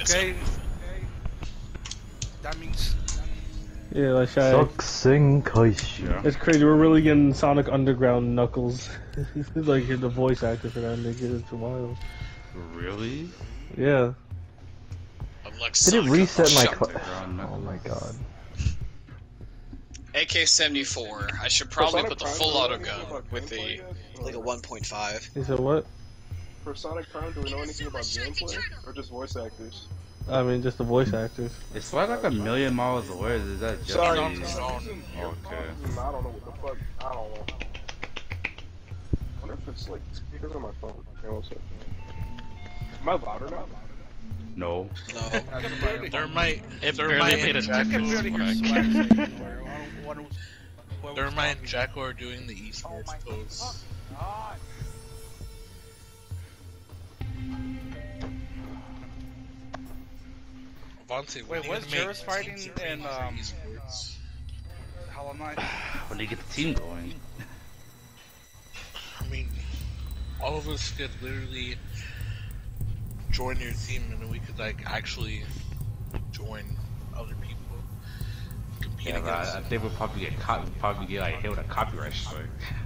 Okay. That means. Yeah, like Yeah. it's crazy. We're really getting Sonic Underground Knuckles. Like the voice actor for that nigga. It's wild. Really? Yeah. Did it reset my Oh my god. AK-74. I should probably Sonic put the Prime, full do we know auto anything gun about with the gameplay yet? like a 1.5. He said what? For Sonic Prime, do we know anything about gameplay? Or just voice actors? I mean, just the voice actors. It's like a million miles away. Is that just Sorry, on okay. his own. I don't know what the fuck. I don't know. I wonder if it's like speakers on my phone. Okay, one second. Am I louder now? No. No. There might. It There barely might made a Jack difference. There might Jack are doing the esports post. Vontae, Wait, was Jarvis fighting in Hollow Knight? When they get the team going. I mean, all of us could literally join your team, and then we could like actually join other people. Compete Yeah, but against I think we'll probably get like hit with a copyright strike.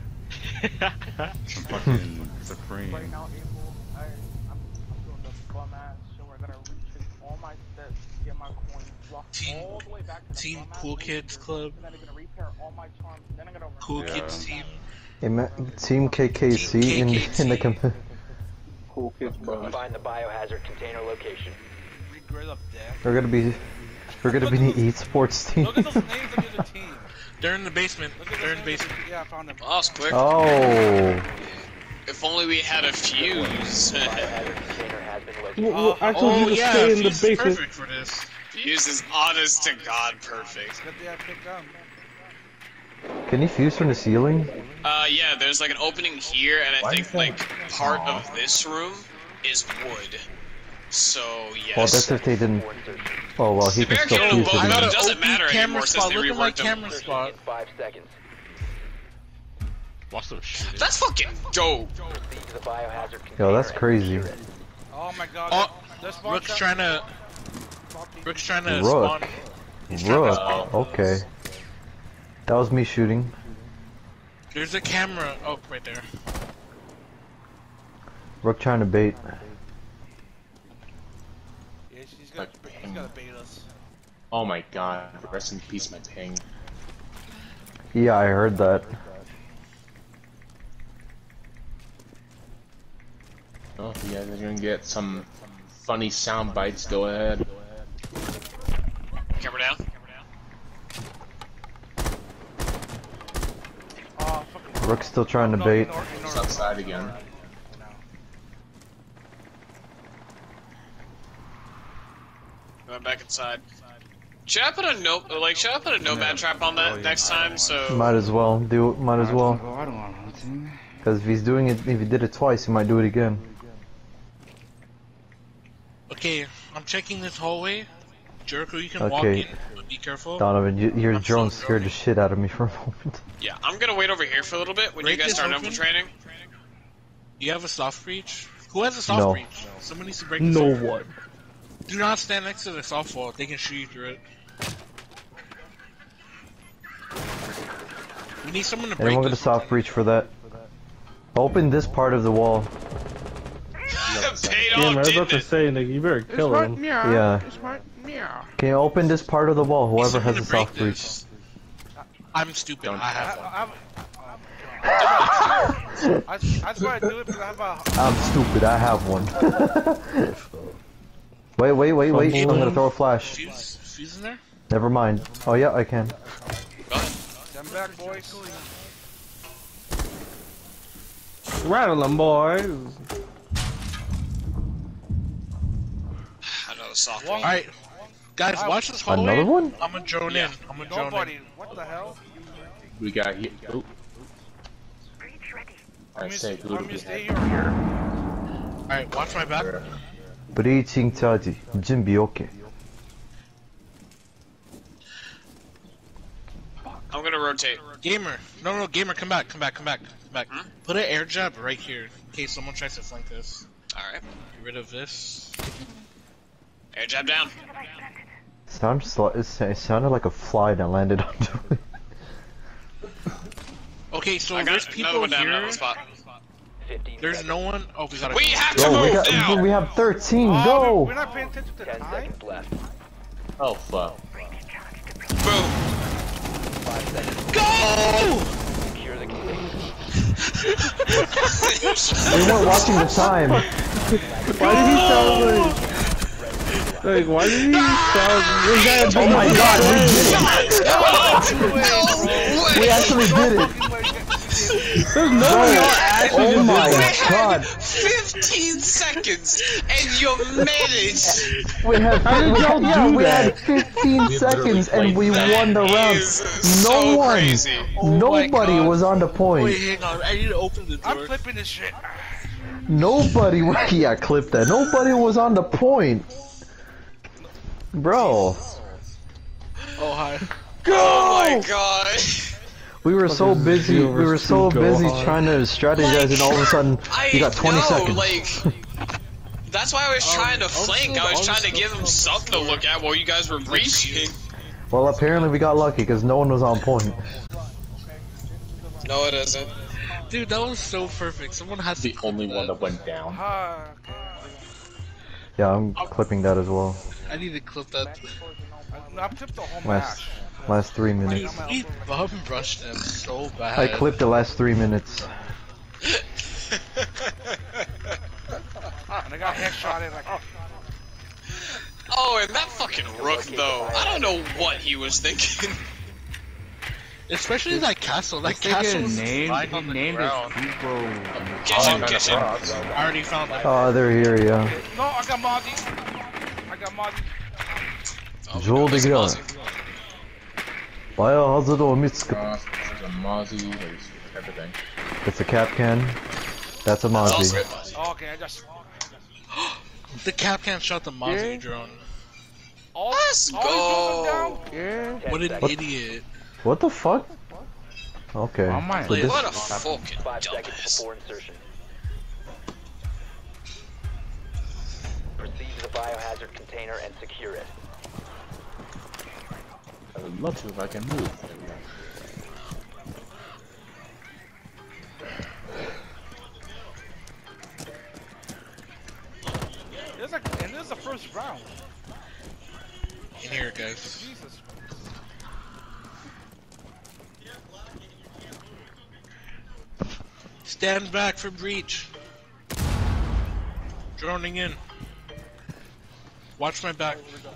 Some fucking Supreme. Right now, April, I'm doing the bum ass show. We're gonna reach all my steps, get my coins, walk all the way back to the Team bum ass Cool Kids laser, Club. and then I'm gonna repair all my charms. Then I'm gonna Cool Kids team. Team KKC Team in the KKC. Cool kids, bro. Find the biohazard container location. We're gonna be the esports team. Look at those names of the other team. They're in the basement. They're in the basement. Yeah, I found them. Well, that was quick. Oh. If only we had a fuse. Biohazard container has been located. Well, I told you to yeah, stay in the Fuse is basement. perfect for this. Fuse is honest to God perfect. Good they have picked them. Can you fuse from the ceiling? Yeah, there's like an opening here, and I think like part of this room is wood. So yes. Well, that's if they didn't. Oh well, he The can still barricade on fuse both, it. but in. it doesn't matter camera anymore since spot. they Look at my reworked them. camera spot. In 5 seconds. Watch those shit. That's fucking dope. Proceed to the biohazard container. Yo, that's and crazy. secure it. Oh my god. Oh, They're spawn Rook's trap- trying to. Rook's trying to Rook. spawn. Rook. Okay. That was me shooting. There's a camera. Oh, right there. Rook trying to bait. Yeah, he's gotta bait us. Oh my god, rest in peace, my ping. Yeah, I heard that. Oh, if you guys are gonna get some funny sound bites, go ahead. Camera down. Oh, fucking. Rook's still trying to bait. It's outside again. Going back inside. Should I put a nomad trap on that next time? So Might as well do it. Might as well. I don't want hunting. Because if he's doing it, if he did it twice, he might do it again. Okay, I'm checking this hallway. Jericho, you can walk Okay. in, but be careful. Donovan, your I'm drone still scared the droning. shit out of me for a moment. yeah, I'm gonna wait over here for a little bit when you Break guys this start open. infiltrating. You have a soft breach? Who has a soft No. breach? Someone needs to break this No open. one. Do not stand next to the soft wall. They can shoot you through it. We need someone to break Anyone got a this soft breach for that? Open this part of the wall. Paid Yeah, off, I was about didn't to it? say, nigga, you better kill him. Yeah. Can you open this part of the wall? Need Whoever someone has a to break soft breach. this. I'm stupid. I have one. I just wanna do it because I have a. I'm stupid. I have one. wait. I'm gonna throw a flash. Fuse in there? Never mind. Oh yeah, I can. Stand back, boys. Rattle 'em, boys. Another soft One. one. Alright. Guys, watch this hallway. Another one? I'm gonna drone in. I'm gonna drone in. Nobody. What the hell? We got here. Oh. I Want say, who do me we to stay have? here or here? Alright, watch my back. Breaching charge. 준비 okay. I'm gonna rotate. Gamer. No, Gamer, come back. Hmm? Put an air jab right here in case someone tries to flank us. All right. Get rid of this. Air jab down. It sounded like a fly that landed onto me. Okay, so I there's got people another one down, here. another spot. There's no one. Oh, we gotta. We have to Yo, move now! we have 13. Oh, Go. we're not paying attention to 10 time. seconds left. Oh fuck. Boom. 5 seconds. Go! Secure the container. We weren't watching the time. Why did he sound like why did he sound? Oh my god, we actually did it. There's no way y'all actually Oh did my that. god. 15 seconds and you managed! We had, How did y'all do we that? had 15 seconds and we won the round. Is No so one, crazy. nobody God. was on the point. Wait, hang on. I need to open the I'm door. clipping this shit. Nobody, yeah, clip that. Nobody was on the point. Bro. Oh hi. Oh my god. We were so Fucking busy, zero we were versus so two go busy hard. trying to strategize and all of a sudden, you got 20 know, seconds. like... That's why I was trying to flank. I was all trying the to give stuff him something to look at while you guys were breaching. Well, apparently we got lucky because no one was on point. No, it isn't. Dude, that was so perfect. Someone has The only one that went down. Okay. Yeah, I'm clipping that as well. I need to clip that. I've clipped the whole Last, match. last 3 Dude, minutes. we bum rushed them so bad. I clipped the last 3 minutes. And I got headshotted like. Oh, and that fucking rook, though. I don't know what he was thinking. Especially that castle. That This castle nigga was named, lying he on the named his ground. people. Kitchen, kitchen. I already found that. Oh, they're here, yeah. No, I got Mozzie. I got Mozzie. Oh, Joel there's de Gea. Mozzie. Biohazard or Mitsuka. There's a Mozzie, there's everything. It's a cap can. That's a It's also Mozzie. Mozzie. Oh, okay, I just. The Capcan shot the Mozzie drone. All, Let's all go. these down? What an What? idiot. What the fuck? Okay. Oh my So this, What a fucking 5 seconds dumbass. before insertion. Proceed to the biohazard container and secure it. I would love to if I can move. There's like, and this is the first round. In here, guys. Jesus. Stand back for breach. Droning in. Watch my back.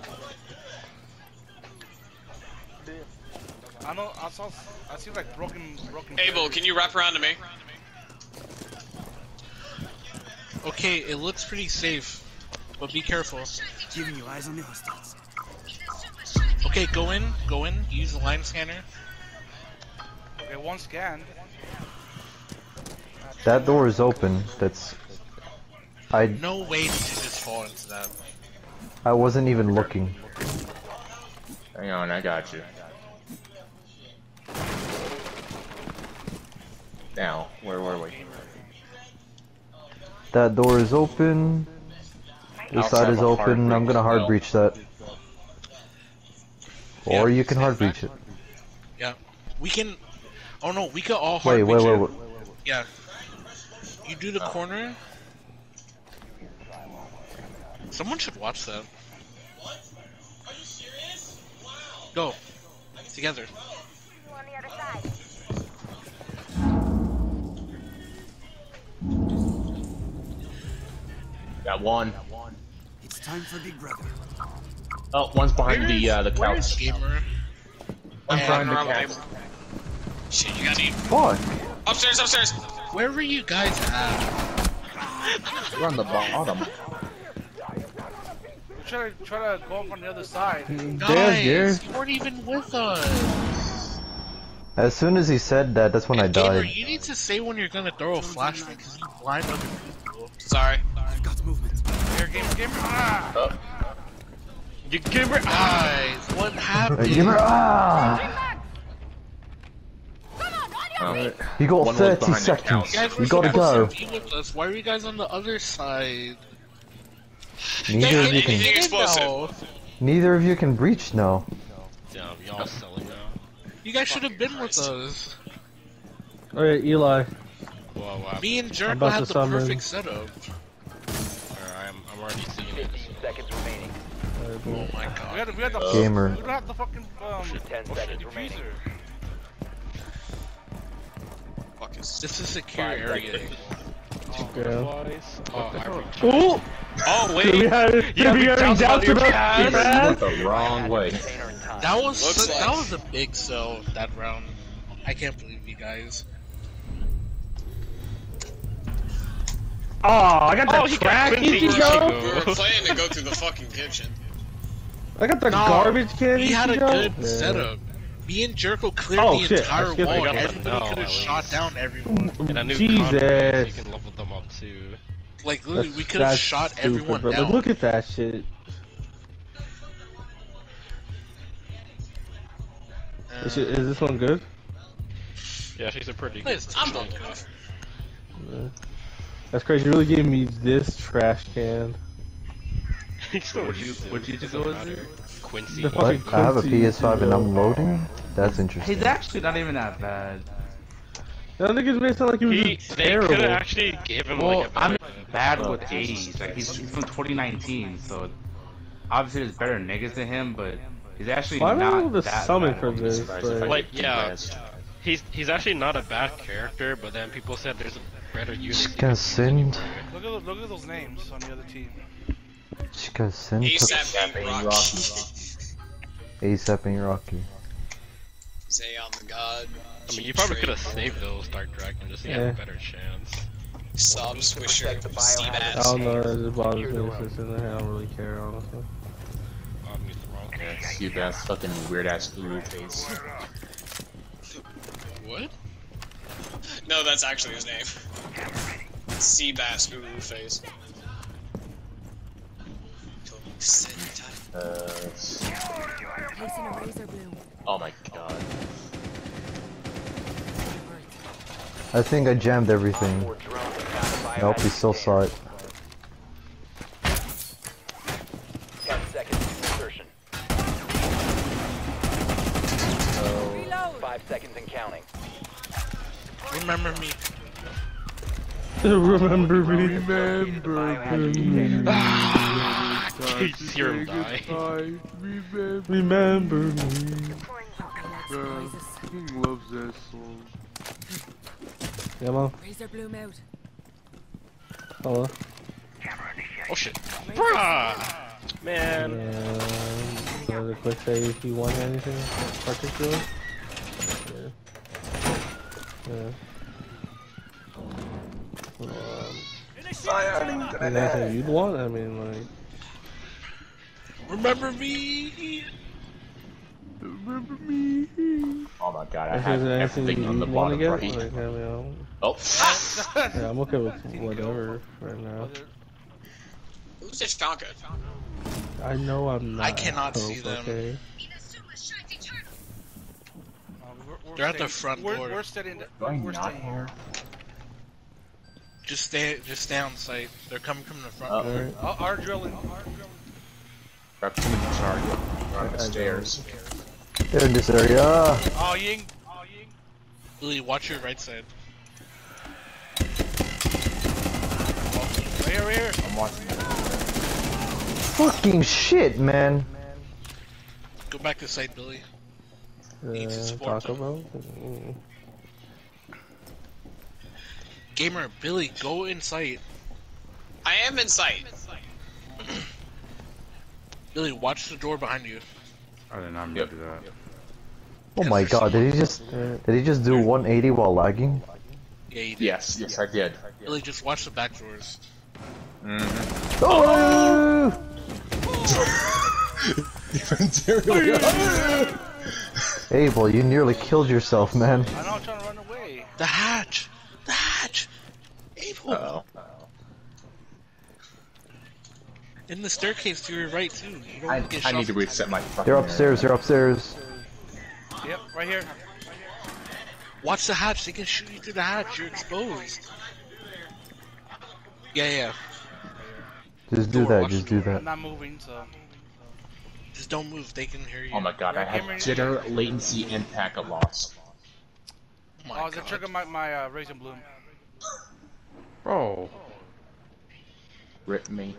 I know. I see like broken. Abel, can you wrap around to me? Okay, it looks pretty safe, but be careful. Giving you eyes on the hostiles. Okay, go in, use the line scanner. Okay, one scan. that door is open. That's. No way did you just fall into that. I wasn't even looking. Hang on, I got you. Now, where were we? That door is open. This Outside side is of a hard open. I'm breach gonna hard as well. breach that. Or you can hard breach it. Yeah, we can. Oh no, we can all hard Wait, breach wait, it. wait. Yeah, you do the corner. Someone should watch that. What? Are you serious? Wow. Go together. On the other side. Got one. It's time for Big Brother. Oh, one's behind the Where's couch. Gamer? One's behind the Around couch. Abel. Shit, you gotta eat. Fuck. Upstairs, upstairs. Where were you guys at? We're on the bottom. Try to go up on the other side. Guys, you weren't even with us. As soon as he said that, that's when I Gamer, died. you need to say when you're gonna throw a flashlight because you blind other people. Sorry. I've got movement. Here, gamer. Ah! You gamer eyes. What happened? Give her ah! You got One was 30 behind the seconds. couch. You guys were You gotta supposed go. to be with us. Why are you guys on the other side? Neither of you Anything can. explosive. Neither of you can breach now. Damn, y'all selling now. You guys should have been with us. Alright, Eli. Wow. Me and I'm Jericho about had to the summon. perfect setup. I'm already seeing it. 15 seconds remaining. Oh my god. We had the Gamer. We don't have the fucking 10 seconds remaining. Fuck is This is a secure 5 area. seconds. Oh! Oh Did we have any doubts about You that? went the wrong way. Container in time. That was Looks that like- was a big sell that round. I can't believe you guys. Oh, I got the trash Quincy Ichigo. We were planning to go through the fucking kitchen. I got the No, garbage can We had a Ichigo. good Yeah. setup. Me and Jericho cleared Oh, the shit, I entire skipped wall. it. Everybody could have shot down everyone. And I knew Jesus. Conrad, you can level them up too. Like literally, we could have That's shot stupid, everyone bro. down. Like, look at that shit. Is this one good? Yeah, she's a pretty good. Listen, I'm not good. Yeah. That's crazy. You really gave me this trash can. What'd you go with it? Quincy. The What? fucking I have a Quincy PS5 and Ichigo. I'm loading? That's interesting. He's actually not even that bad. That nigga's made it sound like he was They just could have terrible. actually gave him Well, like a I'm better. bad with age. Like he's from 2019, so obviously there's better niggas than him, but he's actually Why am I not able to that summon bad. for this? Like, yeah, he's actually not a bad character, but then people said there's a better unit. Shikasin. Look at those names on the other team. Shikasin. ASAP being Rocky. ASAP and Rocky. Zayon the God. I mean, you probably could have saved those Dark Dragon just to have Yeah. a better chance. Sob Swisher. the Sea biohazard. I Bass. don't know. It just bothers me. It's just in there. I don't really care, honestly. I'm using the wrong Yeah, stupid ass fucking weird ass blue face. What? No, that's actually his name. Sea Bass Uru face. Placing a razor bloom. Oh my god. I think I jammed everything. Op 4 drone has found a Nope, he biohazard still saw container. it. 10 seconds to insertion. Reload. 5 seconds and counting. Remember me. Remember me. Biohazard container. You just hear him die. Remember me. Surprises. loves that song. Yeah, man. Razor bloom out. Hello. Oh shit. Bruh! Man. Does a quick say if you want anything particular? Yeah. Anything you'd want? I mean, like. Remember me. Remember me. Oh my god, I If have there's anything everything on the you want to bottom get, right. like, I mean, Oh. yeah, I'm okay with whatever right now. Who's this Tonka? I know I'm not. I cannot hope, see them. Okay? They're at the front door. We're staying. Do I We're not staying. hear? Just stay on site. They're coming from the front door. Alright. Our drilling. Proximity target. On the stairs. They're in this area. Oh, Ying. Billy, watch your right side. Right here. I'm watching it. Fucking shit, man. Go back to site, Billy. Needs to support Taco them. Bell? Mm. Gamer, Billy, go in sight. I am in sight. Billy, watch the door behind you. I did not mean to do that. Oh my god, did he just do 180 while lagging? Yeah, you did. Yes, yes I did. Billy, just watch the back doors. Oh! Abel, you nearly killed yourself, man. I know I'm trying to run away. The hatch! The hatch! Abel! Uh-oh. In the staircase to your right, too. You don't want to get I shot need to from reset my fucking... They're upstairs, they're upstairs. Yep, right here. Watch the hatch. They can shoot you through the hatch. You're exposed. Yeah, yeah. Just do that, just do that. I'm not moving, so. Just don't move. They can hear you. Oh my god, I have jitter, latency, and packet loss. Oh, it's a trigger my Raisin Bloom. Bro. Rip me.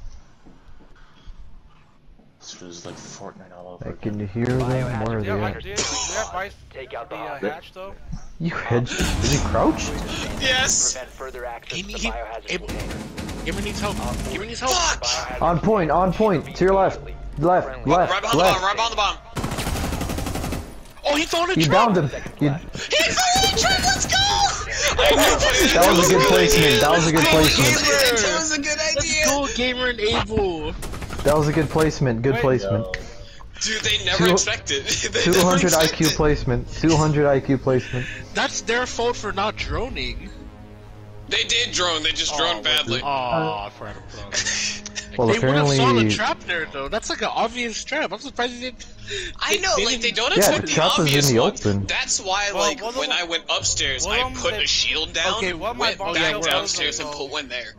This was like Fortnite all over. Hey, can you hear them? Where are they at? Take out the hatch though. You hedged? Is he crouched? Yes! Prevent further access to the biohazard container. Gamer needs help. Gamer needs help. Fuck! On point, to your left. Left. Right behind the bomb, right behind the bomb. Oh, he found a You trap! downed him. He found the trap, let's go! That was a good placement. That was a good placement. That was a good idea! Let's go, Gamer and Abel. That was a good placement. Good placement. Dude, they never expected. 200 IQ placement. 200 IQ placement. That's their fault for not droning. They did drone, they just droned badly. Oh, I forgot to put on that. Well, They would have saw the apparently. trap there, though. That's like an obvious trap. I'm surprised they didn't. I know, like, they don't Yeah, expect the the trap was obvious in the one. open. That's why, like, when I went upstairs, I put a shield down, Okay, went back downstairs, and put one there.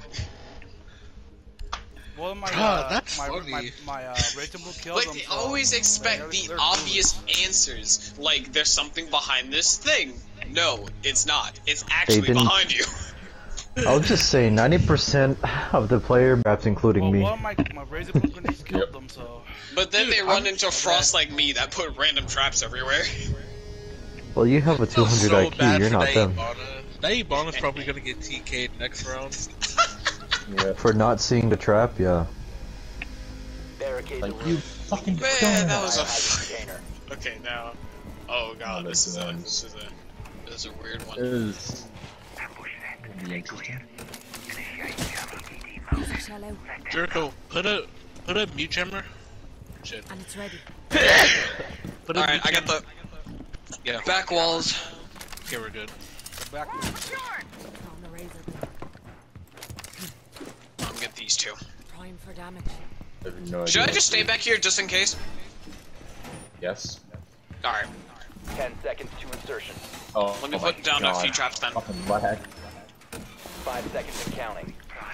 Well, my that's my funny. Raisin Bloom killed Like, him, they so always expect the obvious answers. Like, there's something behind this thing. No, it's not. It's actually didn't- behind you. I'll just say 90% of the player maps, including me. Well, my Raisin Bloom grenades killed them, so. But then they run into Frost like me that put random traps everywhere. Well, you have a 200 IQ. You're not them. That Ibana's probably gonna get TK'd next round. For not seeing the trap, yeah. Barricade Like, the you room. fucking Man, that was Biohazard container. Okay, now. Oh god, this is a weird one. Is be interesting. Shallow. Jericho, put a mute jammer. Shit. And it's ready. Put a Alright, mute I got jammer. the Yeah. back walls. Okay, we're good. Back. On the razor blade. I'll get these two. Prime for damage. I have no Should I idea. just stay back here just in case? Yes. Alright, 10 seconds to insertion. Oh, let me my put down God. a few traps then. Fucking lag. 5 seconds and counting.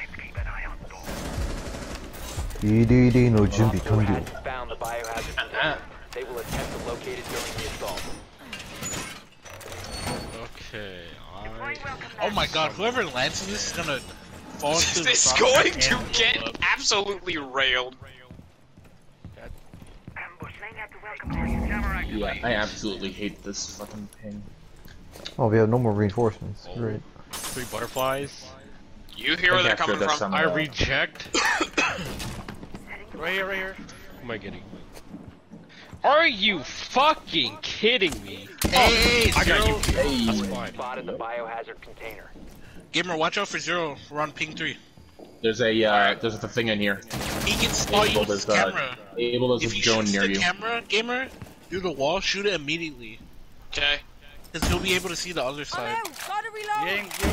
EDD no 준비 Op 4 완료. has found the biohazard container. They will attempt to locate it during the assault. Okay, Oh my god, whoever lands in this is gonna fall into the It's front going and to blow get up. absolutely railed. Yeah, I absolutely hate this fucking ping. Oh, we have no more reinforcements. Great. 3 butterflies. You hear where they're After coming this, from? I reject. Right here, right here. Who am I getting? Are you fucking kidding me? Hey, I got you. Zero. That's fine. Spotted the biohazard container. Gamer, watch out for Zero. We're on ping 3. There's a thing in here. He can spot you with his camera. Abel, there's If a he drone shoots near the you. camera, Gamer, through the wall, shoot it immediately. Okay. Because he'll be able to see the other I'm side. out. Gotta reload.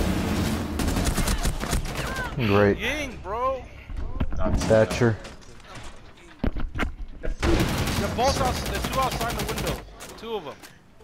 Ying, Great. Ying, bro. Thatcher. They're both out. There's 2 outside the window. 2 of them.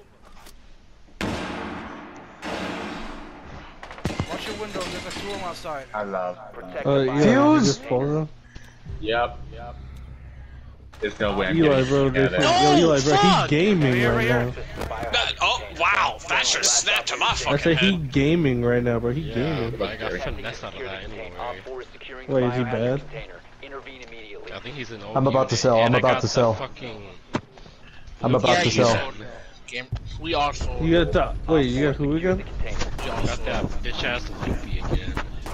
Watch your window. There's a 2 of them outside. I love. Protect the Yeah, biohazard you just fall though. Yep. There's no way I'm Eli, getting bro, out of there. Yo, Eli, bro, fuck! he gaming right now. Oh, wow, that should snap to my I fucking said he head. gaming right now, bro. He Yeah, gaming. but I got finesse out of that anyway. Wait, is he bad? Intervene immediately. I think he's an OP. I'm about to sell, and I'm I about got to the sell. Fucking... I'm about Yeah, to you sell. sold. Game. We all sold. You got the wait. You got who again? Y'all got that bitch ass loopy again.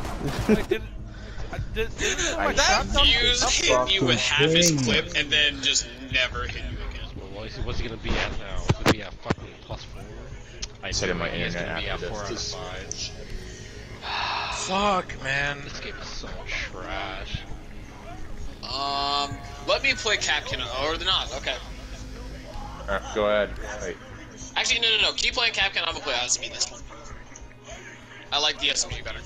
That fuse hit you with half his clip and then just never hit you again. Well, what's he gonna be at now? He's gonna be at fucking +4. I Set in know my he is internet gonna be at after 4 out of this. 5. Fuck, man. This game is so trash. Let me play Capcan, or not, okay. Go ahead. Wait. Actually, no. Keep playing Capcan, I'm gonna play SMG this one. I like the SMG better.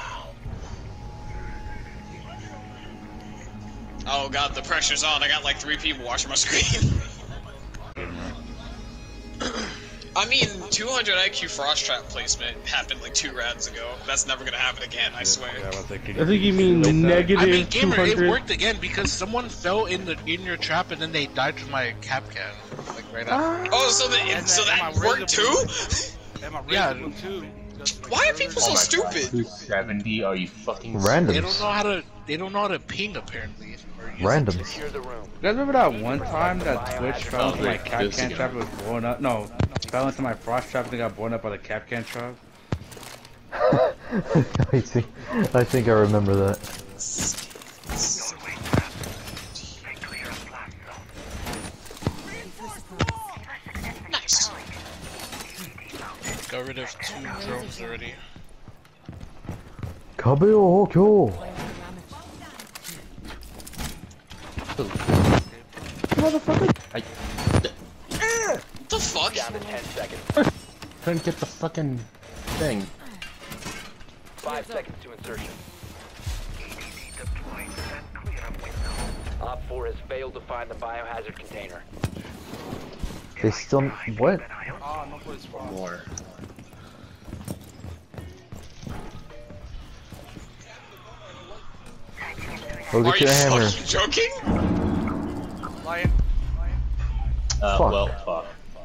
Oh god, the pressure's on. I got like 3 people watching my screen. I mean, 200 IQ Frost Trap placement happened like 2 rounds ago. That's never gonna happen again, I swear. I think you mean negative I mean, Gamer, 200. it worked again because someone fell in your trap and then they died from my cap can, like right after. Oh, so that worked too? Yeah. Why are people so stupid? 270? Are you fucking Randoms. They don't know how to ping apparently. Randoms. You guys remember that one time that Twitch fell into my cap can trap and was blown up? No, fell into my frost trap and got blown up by the cap can trap. I think I remember that. Nice. Got rid of 2 drones already. Kabeo Hokyo! Motherfucker! What the fuck? Down to 10 seconds. Couldn't get the fucking thing. 5 seconds to insertion. Op 4 has failed to find the biohazard container. They still. What? Oh, no place for More. Go Are get you your hammer. fucking joking? Lion. Fuck. Well, fuck.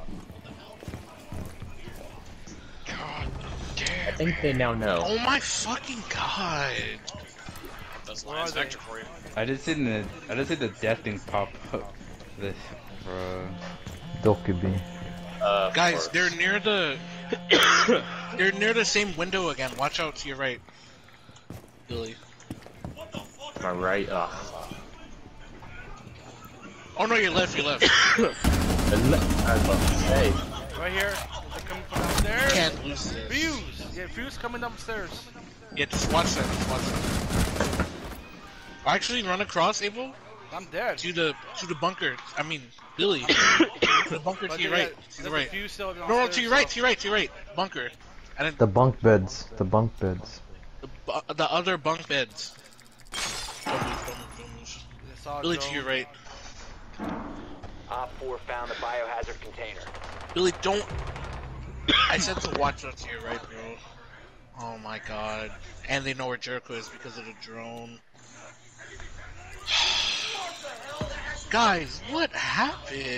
God damn. I think they now know. Oh my fucking god. That's Lion's Vector for you. I just seen the death thing pop up. This, bro. Dokubi. Guys, they're near the they're near the same window again. Watch out to your right. Billy. Am I right? Oh no, your left, your left. I was about to say. Right here. They're coming from downstairs. Can't lose this. Fuse. Yeah, Fuse coming upstairs. Yeah, just watch that, just watch that. Actually, run across, Abel. I'm dead. To the bunker. I mean, Billy. To the bunker to your right. To the right. No, to your right, to your right, to your right. Bunker. And then The bunk beds. The bunk beds. the other bunk beds. Don't move. Billy, to your right. Op 4 found the biohazard container. Billy, don't. I said to watch out to your right, bro. Oh my god. And they know where Jericho is because of the drone. Guys, what happened?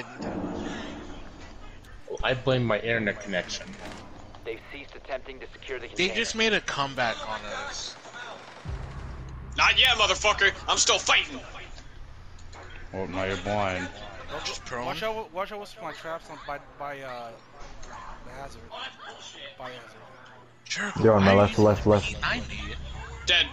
Well, I blame my internet connection. They've ceased attempting to secure the container. They just made a comeback on us. Not yet, motherfucker. I'm still fighting. Oh, now you're blind. Just prone. Watch out with my traps on by the hazard. By hazard. Jericho, They're on my why left, are you left, left. using P90? Dead.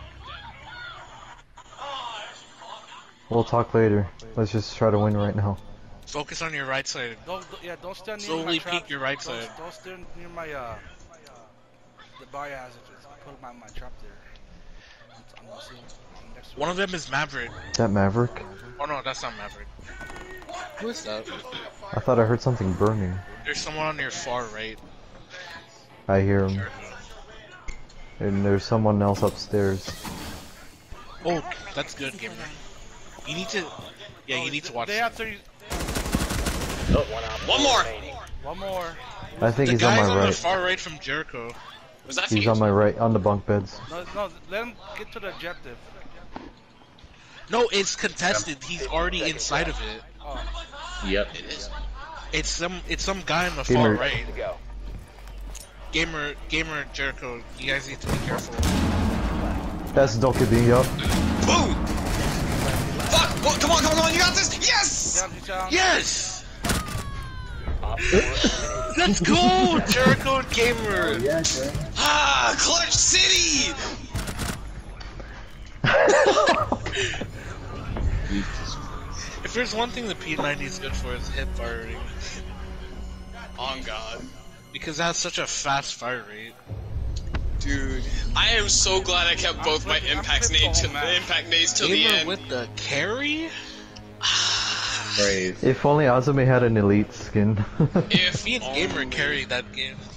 We'll talk later. Let's just try to win right now. Focus on your right side. Don't stand near Slowly my trap. peek your right side. Don't stand near my the biohazard. I put my trap there. I'm next to One of them is Maverick. Is that Maverick? Oh no, that's not Maverick. Who is that? I thought I heard something burning. There's someone on your far right. I hear him. And there's someone else upstairs. Oh, that's good, gamer. You need to. Yeah, you need to watch. They have 30. One more. One more. I think The he's on guy's my on the right. far right from Jericho. Was that He's Fuse? on my right, on the bunk beds. No, let him get to the objective. No, it's contested. He's already inside of it. Oh. Yep. It's some guy on the Gamer. far right. To go. Gamer, Jericho. You guys need to be careful. That's Dokubi, yup. Boom! Fuck! Well, come on, you got this! Yes! Yes! Op 4 Let's go, Jericho and Gamer. Ah, Clutch City! If there's one thing the P90 is good for, it's hip firing. On God. Because it has such a fast fire rate. Dude, I am so glad I kept both my impact nades till the Gamer end. with the carry? Brave. If only Azumi had an elite skin. If Me and Gamer carried that game.